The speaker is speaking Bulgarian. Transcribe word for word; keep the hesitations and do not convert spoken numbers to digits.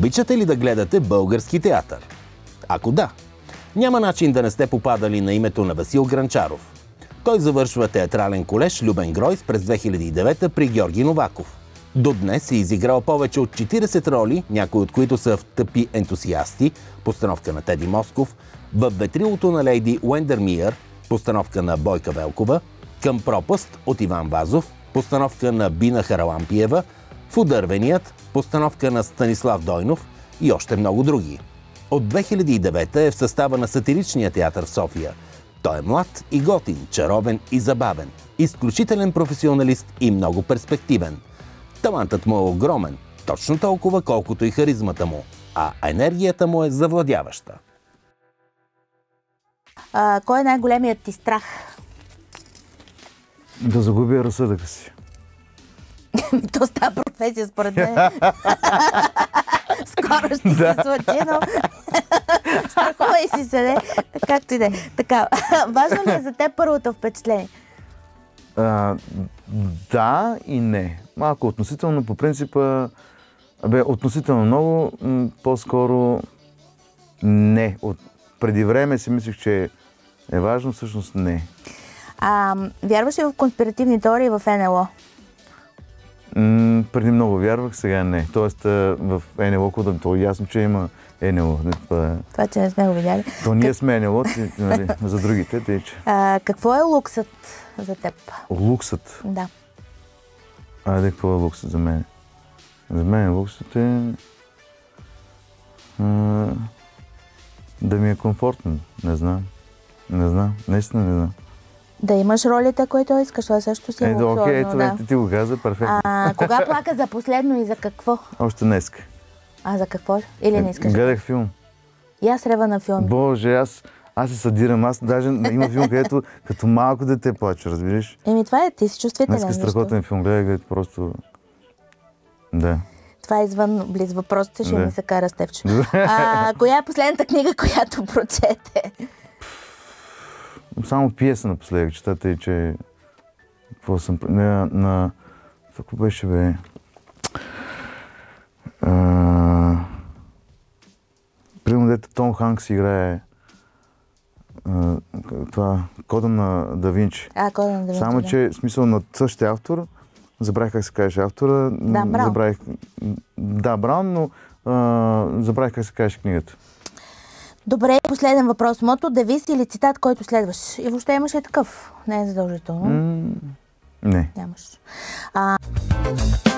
Обичате ли да гледате български театър? Ако да, няма начин да не сте попадали на името на Васил Грънчаров. Той завършва театрален колеж Любен Гройс през две хиляди и девета при Георги Новаков. До днес е изиграл повече от четиридесет роли, някои от които са в Тъпи ентусиасти, постановка на Теди Москов, в Ветрилото на лейди Уендермиър, постановка на Бойка Велкова, Към пропаст от Иван Вазов, постановка на Бина Харалампиева, В Удървеният, постановка на Станислав Дойнов и още много други. От две хиляди и девета е в състава на Сатиричния театър в София. Той е млад и готин, чаровен и забавен, изключителен професионалист и много перспективен. Талантът му е огромен, точно толкова колкото и харизмата му, а енергията му е завладяваща. А, кой е най-големият ти страх? Да загубя разсъдъка си. То става професия, според мен. Скоро ще се случи, но страхувай си се, не? Както и да е. Така, важно ли е за теб първото впечатление? А, да и не. Малко относително, по принципа, бе, относително много, по-скоро не. От преди време си мислих, че е важно, всъщност не. А, вярваш ли в конспиративни теории в Н Л О? М, преди много вярвах, сега не. Тоест в Н Л О, кодъм, то е ясно, че има Н Л О. Това, Това, че не сме го видяли. То ние сме Н Л О, нали, за другите. Тъй, че... А, какво е луксът за теб? Луксът? Да. Айде, какво е луксът за мен? За мен луксът е а, да ми е комфортно. Не знам. Не знам. Наистина не знам. Да имаш ролите, които искаш, това също си е луксозно. Ето, окей, ето, да. ти го каза, перфектно. А, кога плака за последно и за какво? Още днеска. А за какво? Или не искаш? Гледах филм. И аз рева на филми. Боже, аз, аз се съдирам. Аз даже има филм, където като малко дете плача, разбираш? Еми това е, ти си чувствителен. Днеска страхотен филм, гледах, гледах просто... Да. Това е извън близ въпросите, ще да. ми се кара с теб. А, коя е последната книга, която прочете? Само пиеса напоследък четата и че... Какво съм... На... на... Какво беше, бе? А... Примерно, дето Том Ханкс играе а, това, Кода на Да Винчи. А, Кода на Да Винчи, Само, да. че смисъл на същия автор, забравих как се казваше автора. Да, Браун. Забравих... Да, Браун, но а, забравих как се казваше книгата. Добре, последен въпрос. Мото, девиз или цитат, който следваш? И въобще имаш ли такъв? Не е задължително. М- не. Нямаш. А...